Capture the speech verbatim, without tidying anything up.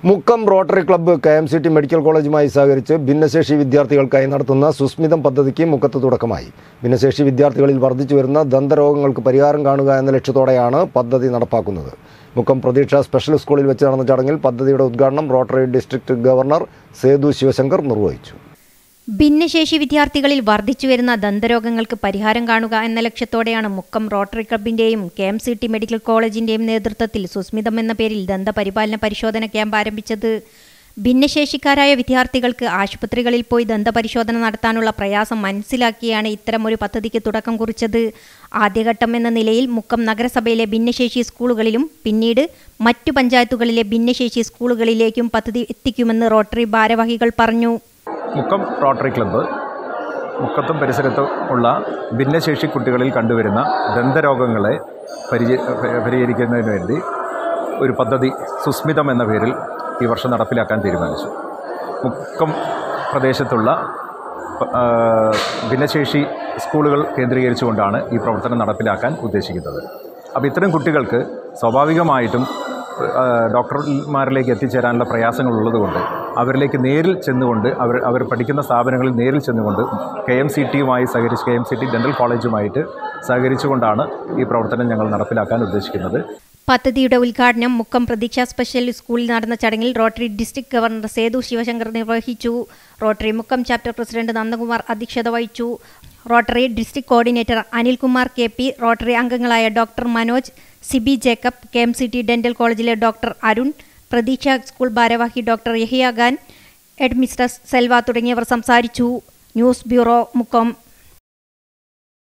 Mukkam rotary club K M C T medical കോളേജുമായി സഹകരിച്ച് ഭിന്നശേഷി വിദ്യാർത്ഥികൾക്കായി നടത്തുന്ന സുസ്മിതം പദ്ധതിക്ക് മുക്കത്ത് തുടക്കമായി. ഭിന്നശേഷി വിദ്യാർത്ഥികളിൽ വർദ്ധിച്ചു വരുന്ന ദന്തരോഗങ്ങൾക്ക് പരിഹാരം കാണുക എന്ന ലക്ഷ്യത്തോടെയാണ് പദ്ധതി നടപ്പാക്കുന്നത്. മുക്കം പ്രതീക്ഷ സ്പെഷ്യൽ സ്കൂളിൽ വെച്ച് നടന്ന ചടങ്ങിൽ പദ്ധതിയുടെ ഉദ്ഘാടനം rotary district governor Sethu Sivasankar നിർവഹിച്ചു. ഭിന്നശേഷി വിദ്യാർത്ഥികളിൽ വർദ്ധിച്ചുവരുന്ന ദന്തരോഗങ്ങൾക്ക് പരിഹാരം കാണുക എന്ന ലക്ഷ്യത്തോടെയാണ് മുക്കം റോട്ടറി ക്ലബിന്റെയും K M C T medical കോളേജിന്റെയും നേതൃത്വത്തിൽ സുസ്മിതം എന്ന പേരിൽ ദന്തപരിപാലന പരിശോധന ക്യാമ്പ് ആരംഭിച്ചത്. ഭിന്നശേഷിക്കാരായ വിദ്യാർത്ഥികൾക്ക് ആശുപത്രികളിൽ പോയി ദന്തപരിശോധന നടത്താനുള്ള പ്രയാസം മനസ്സിലാക്കിയാണ് ഇത്തരമൊരു പദ്ധതിക്ക് തുടക്കം കുറിച്ചത്. ആദ്യഘട്ടം എന്ന നിലയിൽ മുക്കം നഗരസഭയിലെ ഭിന്നശേഷി സ്കൂളുകളിലും പിന്നീട് മറ്റു പഞ്ചായത്തുകളിലെ ഭിന്നശേഷി സ്കൂളുകളിലേക്കും പദ്ധതി എത്തിക്കുമെന്ന് റോട്ടറി ഭാരവാഹികൾ പറഞ്ഞു. മുക്കം റോട്ടറി ക്ലബ്ബ് മുക്കത്തും പരിസരത്തും ഉള്ള ഭിന്നശേഷി കുട്ടികളിൽ കണ്ടുവരുന്ന ദന്തരോഗങ്ങളെ പരിച പരിഹരിക്കുന്നതിന് വേണ്ടി ഒരു പദ്ധതി സുസ്മിതം എന്ന പേരിൽ ഈ വർഷം നടപ്പിലാക്കാൻ തീരുമാനിച്ചു. മുക്കം പ്രദേശത്തുള്ള ഭിന്നശേഷി സ്കൂളുകൾ കേന്ദ്രീകരിച്ചുകൊണ്ടാണ് ഈ പ്രവർത്തനം നടപ്പിലാക്കാൻ ഉദ്ദേശിക്കുന്നത്. അപ്പോൾ ഇത്തരം കുട്ടികൾക്ക് സ്വാഭാവികമായിട്ടും ഡോക്ടർമാരിലേക്ക് എത്തിച്ചേരാനുള്ള പ്രയാസങ്ങളുള്ളതുകൊണ്ട് അവരിലേക്ക് നേരിൽ ചെന്നുകൊണ്ട് അവർ അവർ പഠിക്കുന്ന സ്ഥാപനങ്ങളിൽ നേരിൽ ചെന്നുകൊണ്ട് കെ എം സി ടിയുമായി സഹകരിച്ച് K M C T dental കോളേജുമായിട്ട് സഹകരിച്ചുകൊണ്ടാണ് ഈ പ്രവർത്തനം ഞങ്ങൾ നടപ്പിലാക്കാൻ ഉദ്ദേശിക്കുന്നത്. പദ്ധതിയുടെ ഉദ്ഘാടനം മുക്കം പ്രതീക്ഷ സ്പെഷ്യൽ സ്കൂളിൽ നടന്ന ചടങ്ങിൽ rotary district governor Sethu Sivasankar നിർവഹിച്ചു. Rotary Mukkam chapter president Nandakumar അധ്യക്ഷത വഹിച്ചു. Rotary district coordinator Anilkumar K P, rotary അംഗങ്ങളായ doctor Manoj, Sibi Jacob, K M C T dental കോളേജിലെ ഡോക്ടർ അരുൺ, പ്രതീക്ഷ സ്കൂൾ ഭാരവാഹി doctor Yahiya Khan, head mistress Selva തുടങ്ങിയവർ സംസാരിച്ചു. News bureau, Mukkam.